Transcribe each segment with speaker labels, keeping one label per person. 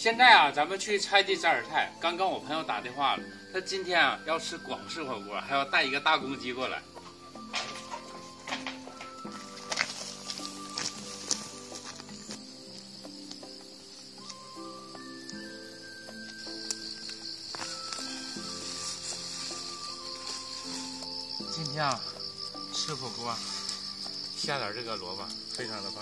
Speaker 1: 现在啊，咱们去菜地摘点菜。刚刚我朋友打电话了，他今天啊要吃广式火锅，还要带一个大公鸡过来。今天啊，吃火锅，下点这个萝卜，非常的棒。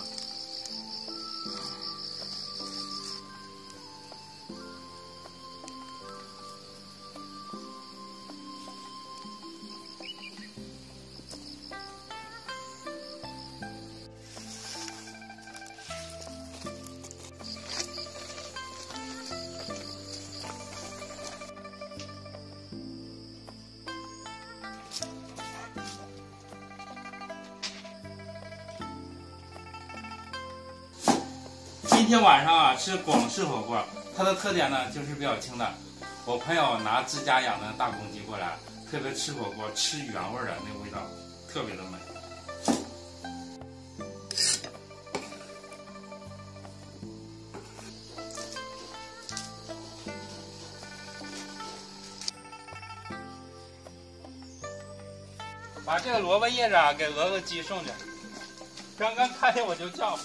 Speaker 1: 今天晚上啊吃广式火锅，它的特点呢就是比较清淡。我朋友拿自家养的大公鸡过来，特别吃火锅吃原味的那个味道，特别的美。把这个萝卜叶子啊给鹅鹅鸡送去，刚刚看见我就叫。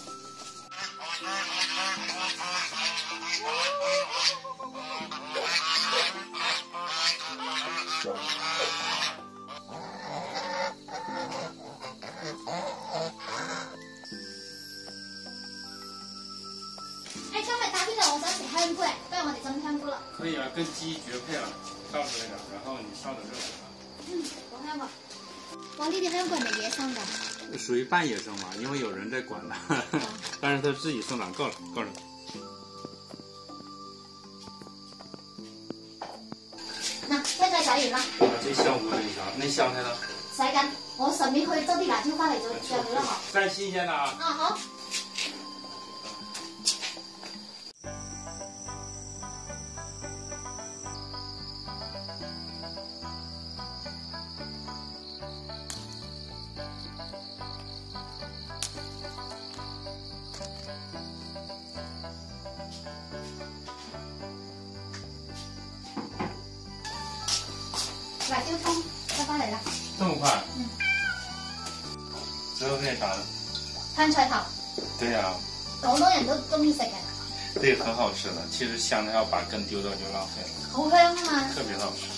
Speaker 2: 今日打邊爐，我想食香菇，不如我哋浸香菇啦。
Speaker 1: 可以啊，跟雞絕配了，倒出來點，然後你燒點熱水。
Speaker 2: 好香啊！哇，呢啲香菇係咪野生㗎？
Speaker 1: 屬於半野生嘛，因為有人在管它，但是它自己生長，夠了，夠了。
Speaker 2: 嗱，車仔洗完啦。
Speaker 1: 把這香菇燜一下，那香菜呢？
Speaker 2: 洗緊，我順便去執啲辣椒翻嚟做醬料啦，嗬。
Speaker 1: 真新鮮的啊！
Speaker 2: 啊，好。辣椒葱執翻嚟啦。
Speaker 1: 這麼快？
Speaker 2: 嗯。
Speaker 1: 之後可以啥呢？
Speaker 2: 香菜頭。
Speaker 1: 對呀。
Speaker 2: 好多人都中意食嘅。
Speaker 1: 這個很好吃的，其實香菜要把根丟掉就浪費了。
Speaker 2: 好香啊嘛。
Speaker 1: 特別好吃。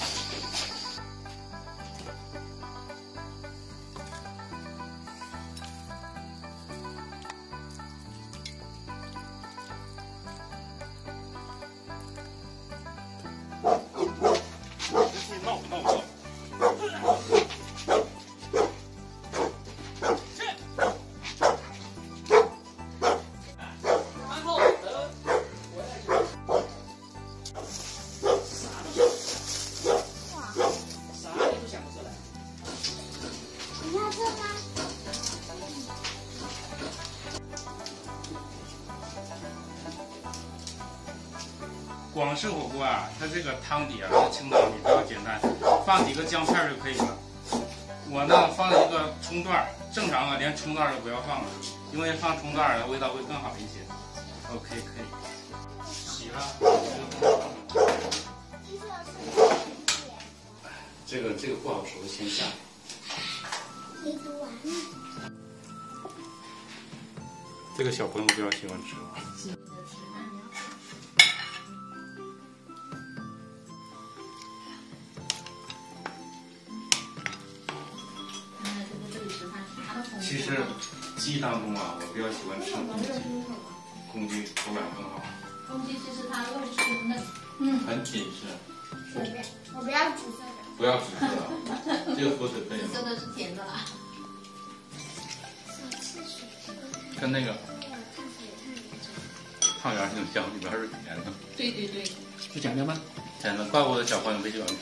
Speaker 1: 广式火锅啊，它这个汤底啊是清汤底，比较简单，放几个姜片就可以了。我呢放了一个葱段，正常啊连葱段都不要放了，因为放葱段的味道会更好一些。OK， 可以。洗了。这个不好熟，先下。
Speaker 2: 你读完了。
Speaker 1: 这个小朋友比较喜欢吃。其实鸡当中啊，我比较喜欢吃公鸡，口感更好。
Speaker 3: 公鸡其实它肉是很嫩，
Speaker 1: 很紧实。
Speaker 2: 我不要紫色的。
Speaker 1: 不要紫色的，这个火腿可以吗？
Speaker 3: 紫色的是甜的啦。
Speaker 1: 跟那个汤圆挺像，里边是甜的。
Speaker 3: 对对对。
Speaker 4: 是甜的吗？
Speaker 1: 甜的，怪不得小朋友没喜欢吃。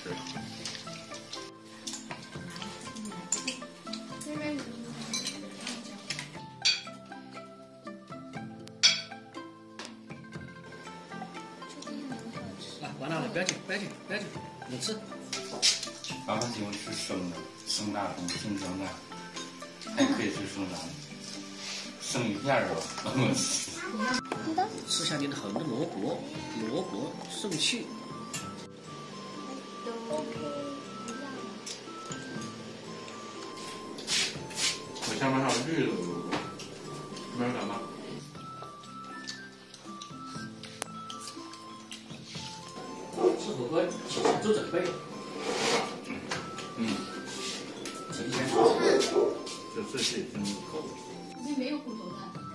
Speaker 4: 完了，不要紧，不要紧，不要紧，你吃。
Speaker 1: 爸爸喜欢吃生的，生大葱、生姜蛋，还可以吃生炸的，生鱼片是吧？
Speaker 2: 你的。
Speaker 4: 吃下你的红的萝卜，萝卜送气。
Speaker 1: 我下面还有绿的萝卜，没有感到。
Speaker 4: 吃火锅提前做准备。提前。
Speaker 1: 这是已经够了。
Speaker 3: 里面没有骨头的。